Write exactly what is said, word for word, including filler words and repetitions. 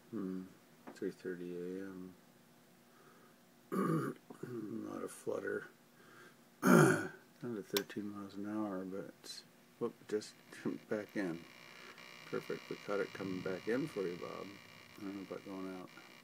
Hmm. three thirty a m Not a flutter. Down to thirteen miles an hour, but it's, whoop, just jumped back in. Perfect. We caught it coming back in for you, Bob. I don't know about going out.